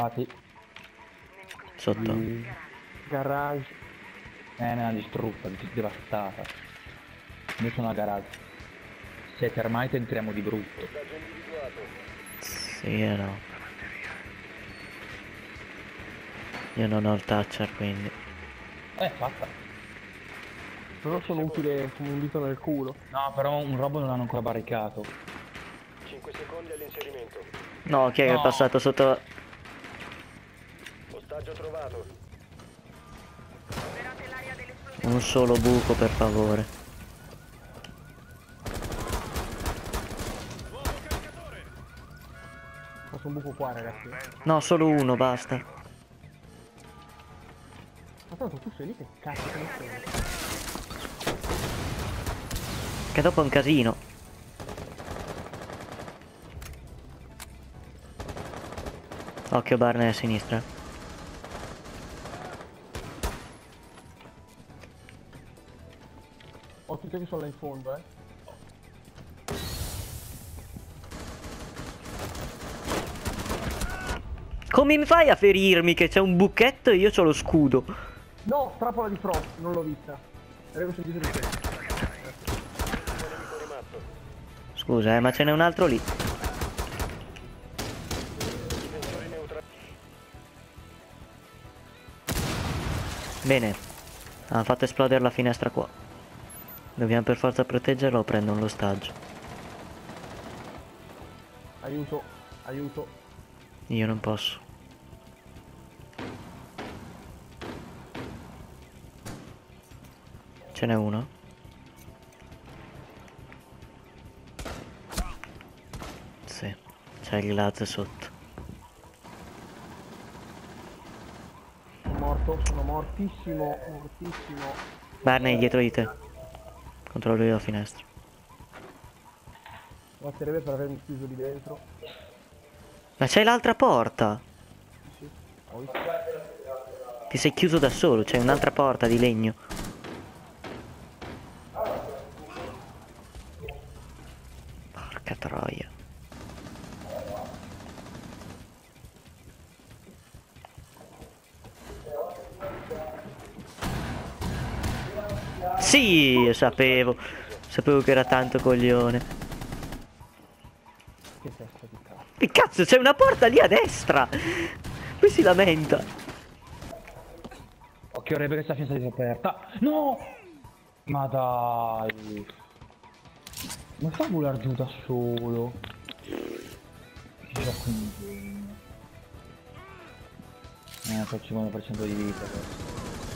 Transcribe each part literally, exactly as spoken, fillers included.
trovati. Sotto. Di... Garage. Eh, nella distrutta, devastata. Noi sono a garage. Se termite entriamo di brutto. Sì e no. Io non ho il toucher, quindi. Eh, fatta. Però sono utile come un dito nel culo. No, però un robot non hanno ancora barricato. cinque secondi all'inserimento. No, chi è che No. è passato sotto? Ostaggio trovato. Un solo buco, per favore. Faccio un buco qua, ragazzi. No, solo uno, basta. Ma tanto tu sei lì che cazzo te ne frega? Che dopo è un casino. Occhio Barney a sinistra. Ho tutti che sono là in fondo, eh. Come mi fai a ferirmi che c'è un buchetto e io c'ho lo scudo? No, trappola di Frost, non l'ho vista. Avevo sentito di te. Scusa, eh, ma ce n'è un altro lì. Bene. Hanno fatto esplodere la finestra qua. Dobbiamo per forza proteggerlo o prendono l'ostaggio. Aiuto, aiuto. Io non posso. Ce n'è uno? Sì, c'è il Glaz sotto. Sono morto, sono mortissimo, mortissimo. Barney dietro di te. Controllo io la finestra. Basterebbe per avermi chiuso lì dentro. Ma c'è l'altra porta! Sì, ho visto. Ti sei chiuso da solo, c'è un'altra porta di legno. Porca troia. Sì, io sapevo. Sapevo che era tanto coglione. Che testa di cazzo. Che cazzo, c'è una porta lì a destra! Lui si lamenta. Occhio, Rebe, che sta finestra di aperta. No! Ma dai. Ma sta a volar giù da solo. Che gioco indegno. Eh, fa il cinquanta per cento di vita questo.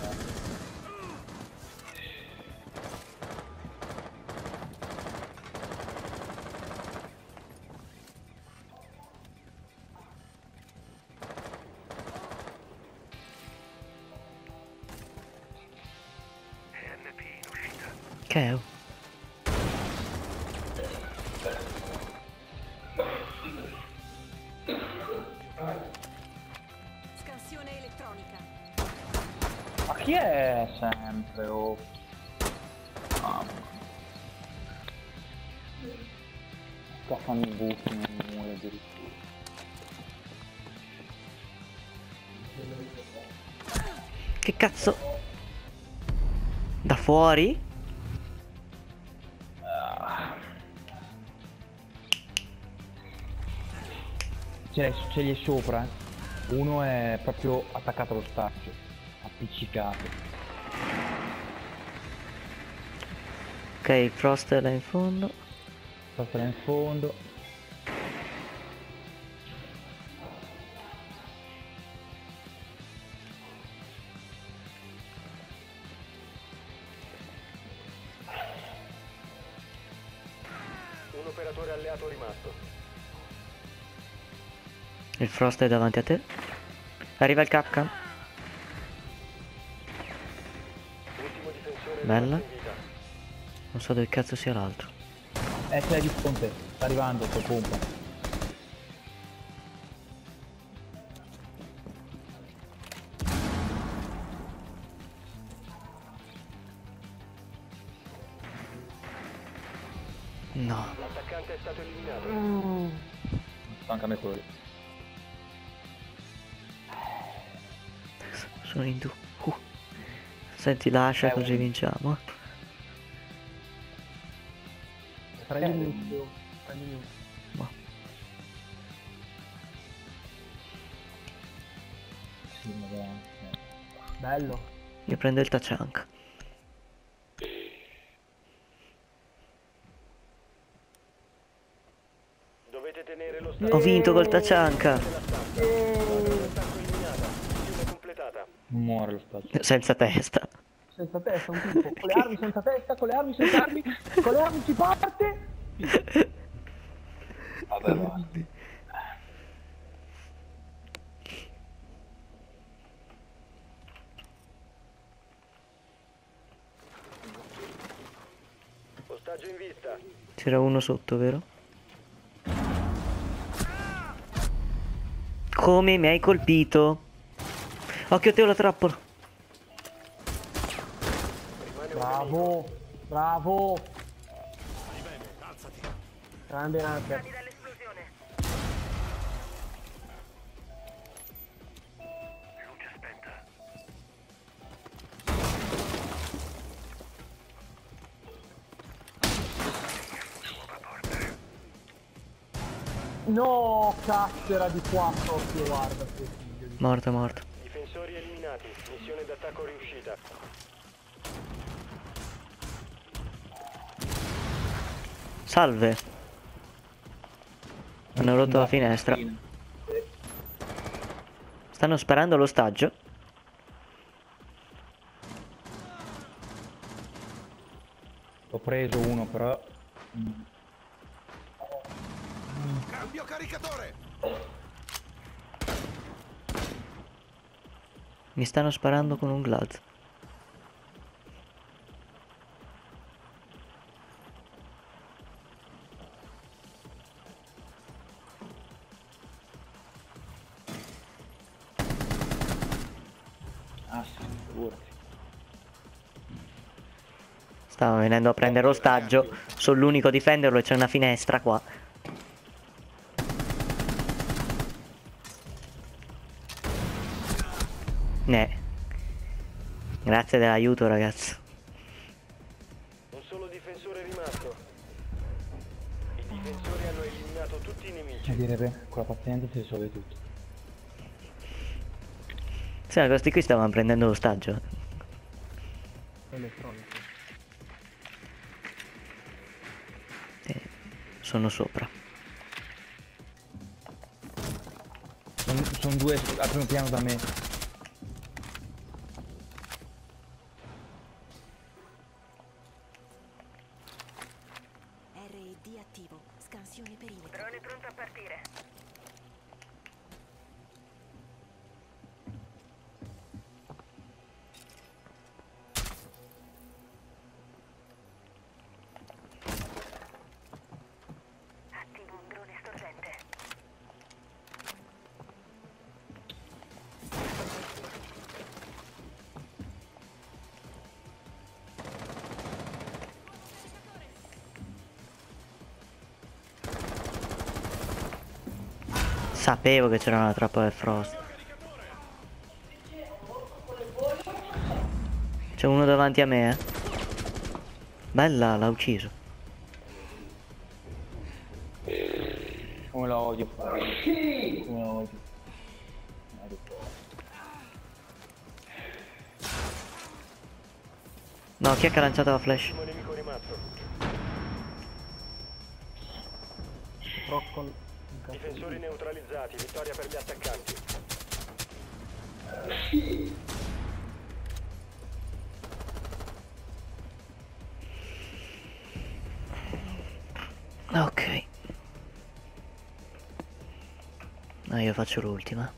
Che è? Scansione elettronica. Ma chi è sempre? Oh. Ah, sta fanno i buchi nel muro addirittura. Che cazzo? Da fuori? Ce l'hai sopra, eh. Uno è proprio attaccato allo staccio, appiccicato. Ok, Frost è là in fondo. Sta là in fondo. Un operatore alleato rimasto. Il Frost è davanti a te. Arriva il Capcan. Ultimo difensore Bella. rimasto in vita. Non so dove cazzo sia l'altro. Eh, c'è di fronte, sta arrivando, sto pompa. No. L'attaccante è stato eliminato. Mm. Manca a me quello lì. Sono in due. Uh. Senti l'ascia Eh, così un- vinciamo. Prendi Eh. l'inizio. Prendi l'inizio. Ma Sì, madonna. Bello. io prendo il Tachanka. Dovete tenere lo Ho stato. vinto col Tachanka. Attacco eliminata. Missione completata. Non muore lo spazio. Senza testa. Senza testa, un tipo. Con le armi senza testa, con le armi senza armi, con le armi si parte. Vabbè, va. Ostaggio in vista. C'era uno sotto, vero? Come mi hai colpito? Occhio a te la trappola. Rimane un Bravo, bravo. Grande Nadia. No, cazzera di quattro, occhio, guarda che figlio di... Morto, morto. Difensori eliminati. Missione d'attacco riuscita. Salve. Hanno rotto la finestra. Stanno sparando all'ostaggio. Ho preso uno però. Cambio caricatore! Mi stanno sparando con un glad. Ah sì, figurati. Stavano venendo a prendere l'ostaggio. Sono l'unico a difenderlo e c'è una finestra qua. Ne. Grazie dell'aiuto, ragazzi. Un solo difensore rimasto. I difensori hanno eliminato tutti i nemici. A dire beh, con la pazienza si risolve tutto. Sì, questi qui stavano prendendo l'ostaggio. Elettronico. Eh, sono sopra. Sono son due al primo piano da me. R E D attivo. Scansione perimetro. Drone pronto a partire. Attivo un drone stordente. Sapevo che c'era una trappola del Frost. C'è uno davanti a me, eh. Bella, l'ha ucciso. Come la odio fare. Come la odio. No, chi è che ha lanciato la flash? Ultimo nemico rimasto. Broccoli. Difensori neutralizzati. Vittoria per gli attaccanti. Ok. No, io faccio l'ultima.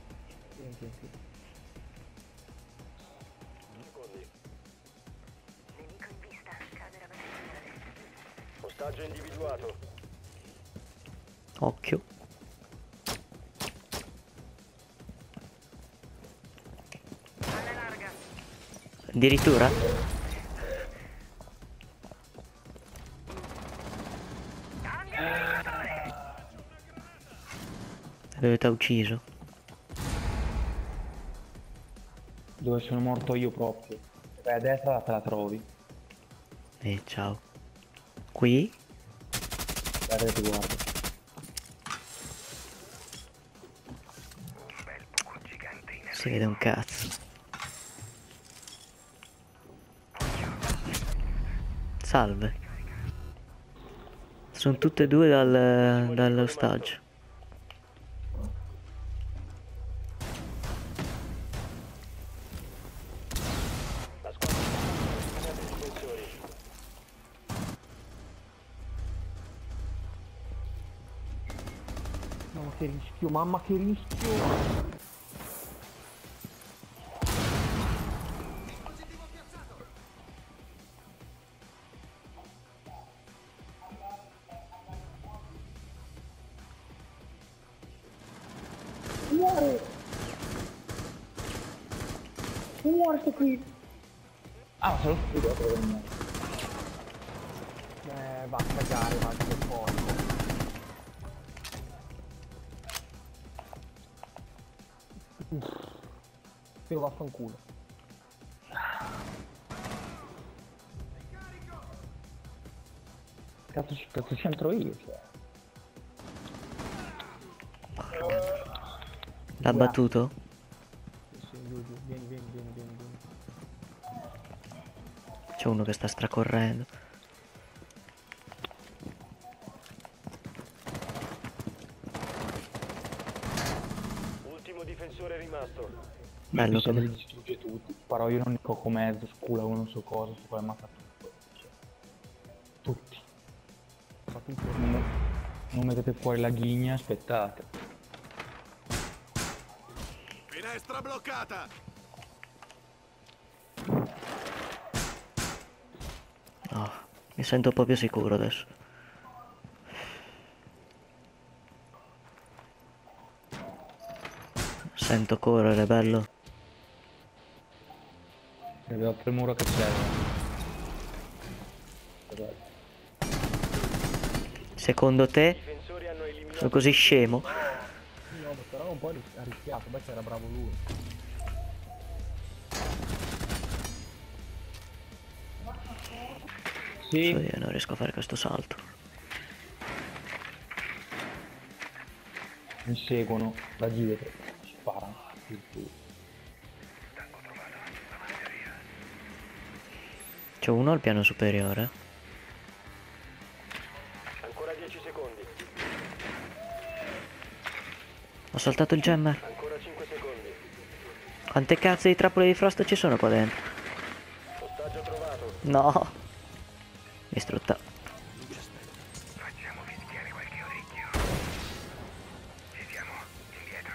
Secondi. Nemico in vista. Camera verticale. Ostaggio individuato. Occhio. Addirittura? Dove t'ha ucciso? Dove dove sono morto io proprio. Vai a destra te la trovi. E ciao. Qui? Guarda, ti guardo. Si vede un cazzo. Salve. Sono tutte e due dal, dall'ostaggio. La squadra ha eliminato i difensori. Mamma che rischio, mamma che rischio. Muore! Muore sto qui! Ah, solo scudo, però non Eh, va a cagare, va che porco. Uff. Io vaffanculo. Cazzo, cazzo c'entro io, cioè. L'ha battuto? Sì, sì, giù, giù. Vieni, vieni, vieni, vieni, vieni. C'è uno che sta stracorrendo. Ultimo difensore rimasto. Bello Mi sa che come... li distrugge tutti. Però io non ne coco mezzo, scula o non so cosa, sto qua ammazza tutto. Cioè, tutti. Ma tu Non, non mettete fuori la ghigna, aspettate. Finestra bloccata! Oh, mi sento un po' più sicuro adesso. Sento correre, bello. Vedo il muro che c'è. Secondo te I difensori hanno eliminato. sono così scemo? no, però un po' ha rischiato, beh c'era bravo lui. Sì, Io non riesco a fare questo salto. mi seguono da dietro. Sparano. C'è uno al piano superiore. Ancora dieci secondi. Ho saltato il jammer. Ancora cinque secondi. Quante cazzo di trappole di frost ci sono qua dentro? Ostaggio trovato. No. Distrutta. Facciamo fischiare qualche orecchio. Ci siamo, indietro.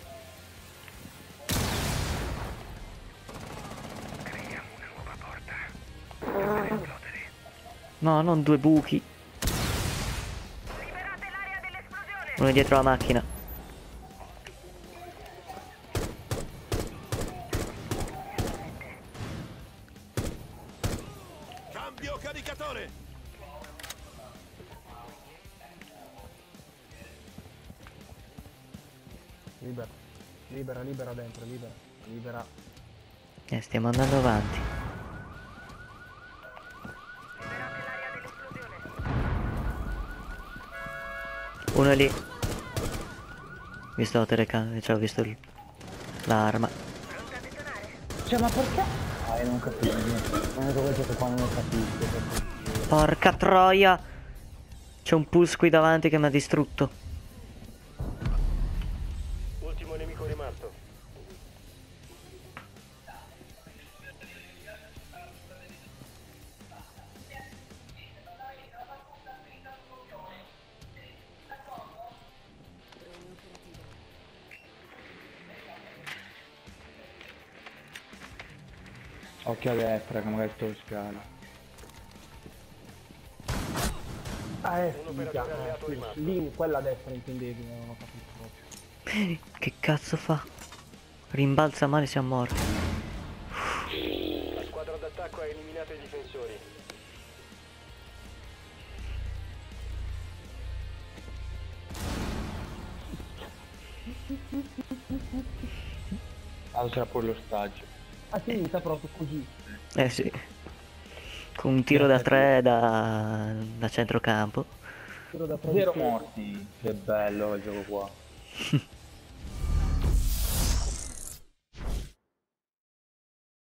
Creiamo una nuova porta. Per esplodere. No, non due buchi. Uno dietro la macchina. Cambio caricatore! Libera. Libera, libera dentro, libera. Libera. Eh, stiamo andando avanti. Uno è lì. Visto la telecamera, cioè ho visto il- l'arma. Cioè, ma perché? Ah, io non capisco niente. Non è quel gioco qua, non lo capisco. Porca troia! C'è un pulse qui davanti che mi ha distrutto. Ultimo nemico rimasto. Occhio a destra, che magari sto scala. Ah, eh, Un minchia, operatore eh, alleato sì, rimasto. lì, quella a destra intendevi, non ho capito proprio. Che cazzo fa? Rimbalza male, siamo morti. La squadra d'attacco ha eliminato i difensori. Ah, c'era pure lo stagio. A sinistra proprio così. Eh sì. Con un tiro da tre da, da centrocampo. Tiro da tre Zero di piedi. morti. Che bello quel gioco qua.